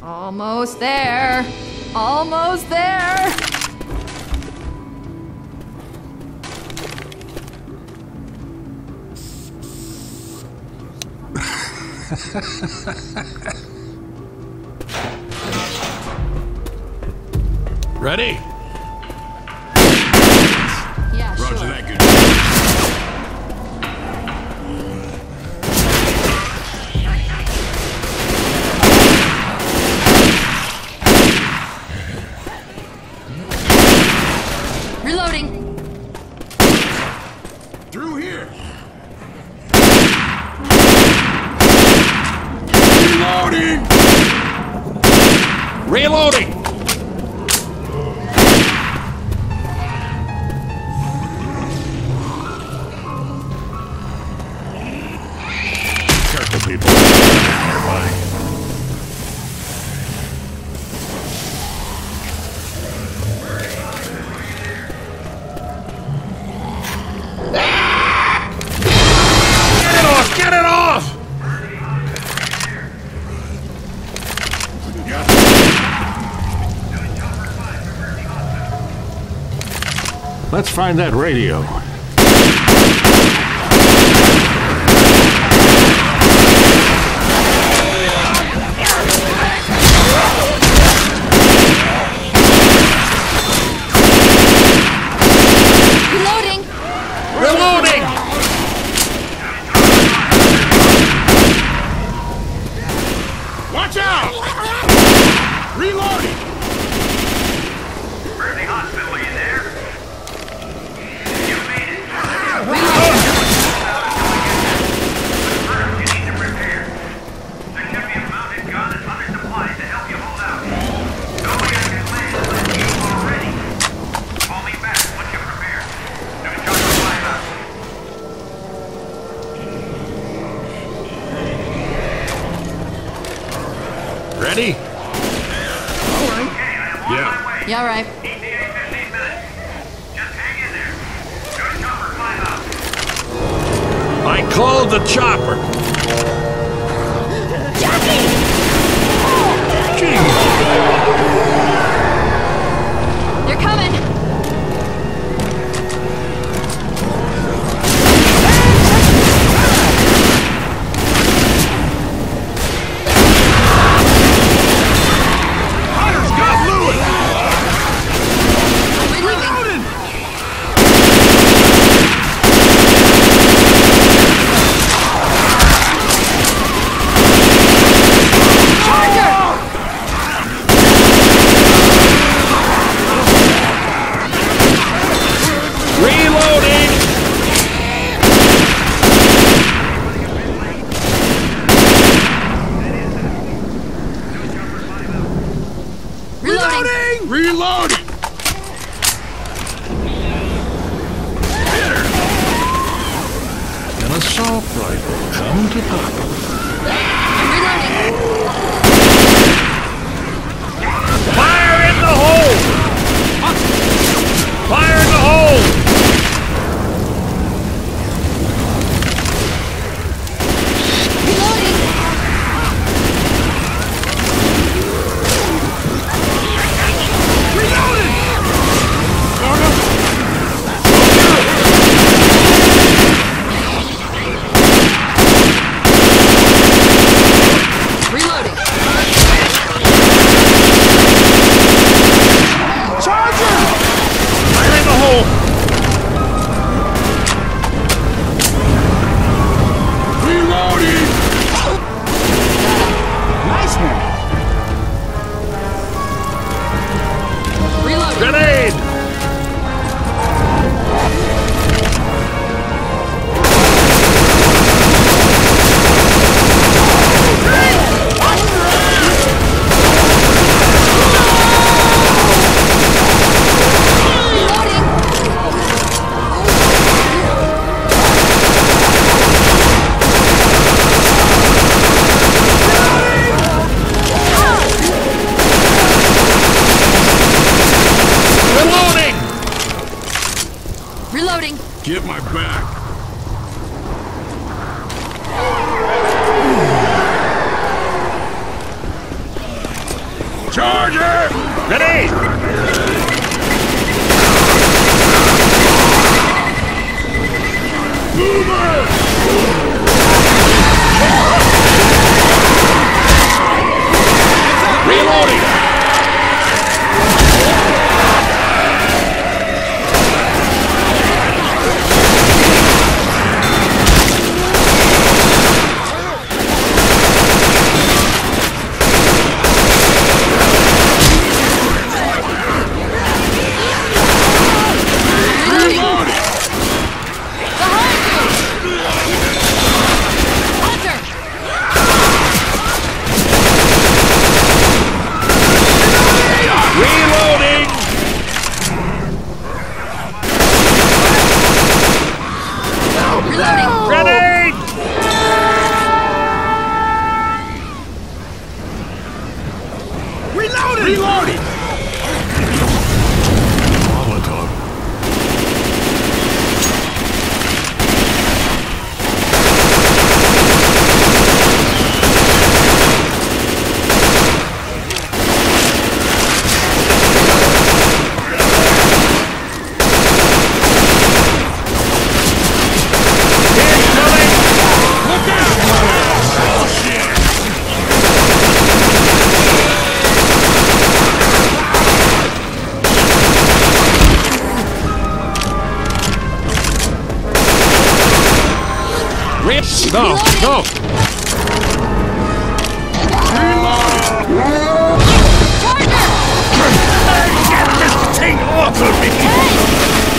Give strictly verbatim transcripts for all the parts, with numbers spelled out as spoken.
Almost there. Almost there. Ready? Yeah, Roger sure. that, good. Reloading. Through here. Reloading. Reloading. Careful, people. Nearby. Get it off! Get it off! Let's find that radio. Reloading. Reloading! Watch out! Reloading! Berkeley Hospital, you there? You made it. First, you need to prepare. There should be a mounted gun and other supplies to help you hold out. Don't get your plans unless you've already. Call me back once you're prepared. New charge flying up. Ready? Okay, I am on Yeah. my way. Yeah, all right. E T A fifteen minutes. Just hang in there. New chopper flying up. I called the chopper. They're coming. Hunter's got Lewis! Reloading. Reloading! Reloading. Reloading! An assault rifle. Come to Papa. Reloading. Fire in the hole! Fire in the hole! Reloading. Reloading. Fire in the hole! Reloading! Nice one. Reloading. Grenade! Reloading. Reloading! Reloading. Get my back. Charger! Ready! Reloading! Reloading! Molotov. No, no! Get this thing off of me!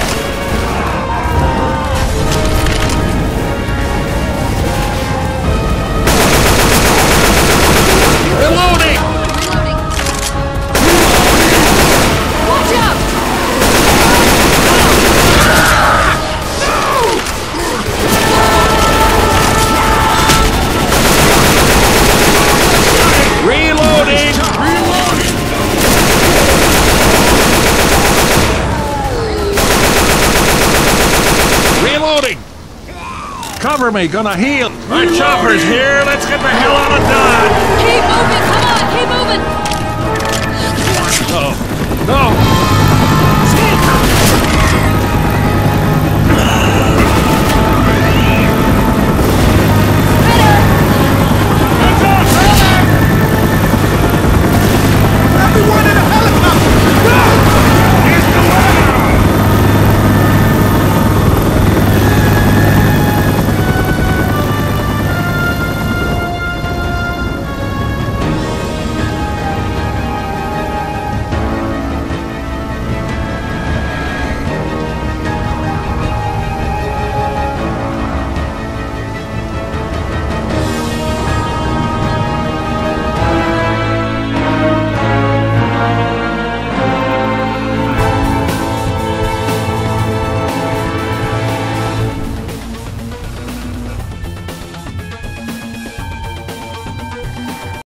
Reloading! Reloading. Watch out! Reloading! Reloading! Cover me, gonna heal! My chopper's here! Let's get the hell out of Dodge! Keep moving! Come on! Keep moving! No! No!